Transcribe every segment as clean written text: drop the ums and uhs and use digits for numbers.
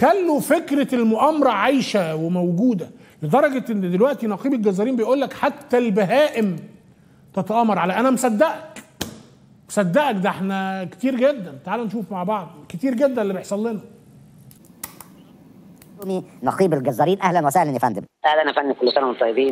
خلوا فكره المؤامره عايشه وموجوده، لدرجه ان دلوقتي نقيب الجزارين بيقول لك حتى البهائم تتآمر على. انا مصدقك ده احنا كتير جدا، تعالوا نشوف مع بعض كتير جدا اللي بيحصل لنا. نقيب الجزارين، اهلا وسهلا يا فندم. اهلا يا فندم، كل سنه وانتم طيبين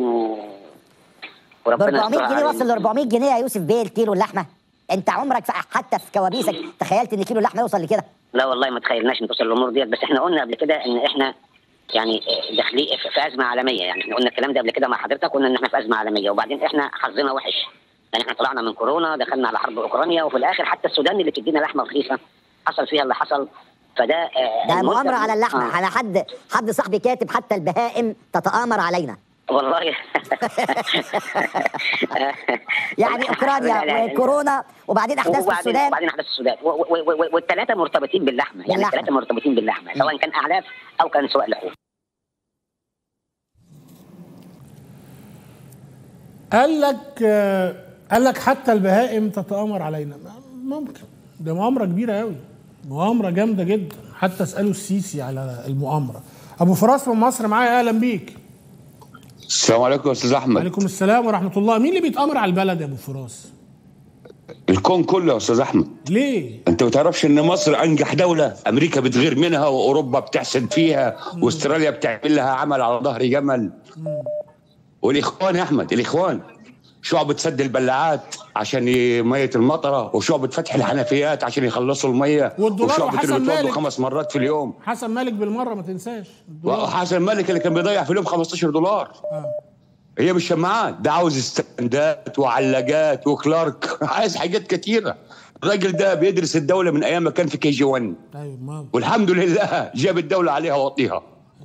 وربنا 400 جنيه وصل ل 400 جنيه يا يوسف بيه الكيلو اللحمه. انت عمرك حتى في كوابيسك تخيلت ان كيلو اللحمه يوصل لكده؟ لا والله ما تخيلناش ان توصل الامور ديت، بس احنا قلنا قبل كده ان احنا يعني داخلين في ازمه عالميه. يعني احنا قلنا الكلام ده قبل كده مع حضرتك، قلنا ان احنا في ازمه عالميه، وبعدين احنا حظنا وحش، يعني احنا طلعنا من كورونا، دخلنا على حرب اوكرانيا، وفي الاخر حتى السودان اللي بتدينا لحمه رخيصه حصل فيها اللي حصل. فده ده مؤامره على اللحمه. انا حد صاحبي كاتب حتى البهائم تتآمر علينا والله. يعني اوكرانيا وكورونا وبعدين احداث في السودان، والثلاثه مرتبطين باللحمه، يعني الثلاثه مرتبطين باللحمه سواء كان اعلاف او كان سواء لحوم. قال لك حتى البهائم تتآمر علينا. ممكن، ده مؤامره كبيره قوي، مؤامره جامده جدا، حتى اسالوا السيسي على المؤامره. ابو فراس من مصر معايا، اهلا بيك. السلام عليكم يا استاذ احمد. وعليكم السلام ورحمه الله. مين اللي بيتآمر على البلد يا ابو فراس؟ الكون كله يا استاذ احمد. ليه؟ انت ما تعرفش ان مصر انجح دوله؟ امريكا بتغير منها، واوروبا بتحسد فيها، واستراليا بتعمل لها عمل على ظهر جمل. والاخوان يا احمد، الاخوان شعبة سد البلاعات عشان ميه المطره، وشعبة فتح الحنفيات عشان يخلصوا الميه، وشعبة اللي بتوضوا 5 مرات في اليوم. حسن مالك بالمره ما تنساش. حسن مالك اللي كان بيضيع في اليوم $15. هي مش شماعات، ده عاوز استندات وعلاجات وكلارك، عايز حاجات كتيره. الراجل ده بيدرس الدوله من ايام ما كان في KG1. ايوه، والحمد لله جاب الدوله عليها وطيها.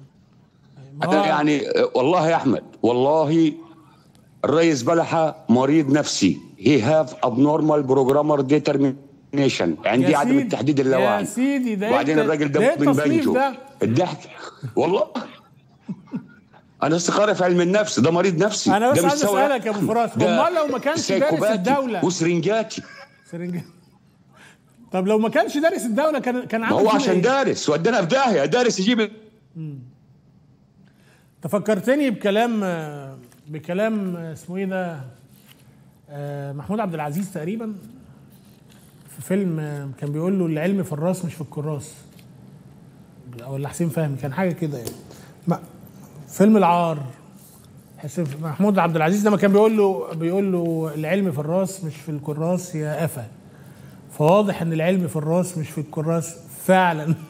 يعني والله يا احمد، والله الرئيس بلحة مريض نفسي. he have abnormal programmer determination، عندي عدم التحديد اللاواعي. يا سيدي ده وبعدين الراجل ده من بنجو الضحك والله. انا استخاره في علم النفس، ده مريض نفسي. انا بس عايز اسالك يا ابو فراس، امال لو ما كانش دارس الدوله وسرنجاتي. طب لو ما كانش دارس الدوله كان عامل هو عشان دارس ودانا في داهيه، دارس يجيب. تفكرتني بكلام اسمه ايه ده، محمود عبد العزيز تقريبا، في فيلم كان بيقول له العلم في الراس مش في الكراس، ولا حسين فهمي، كان حاجه كده يعني. فيلم العار، محمود عبد العزيز لما كان بيقول له العلم في الراس مش في الكراس يا قفا. فواضح ان العلم في الراس مش في الكراس فعلا.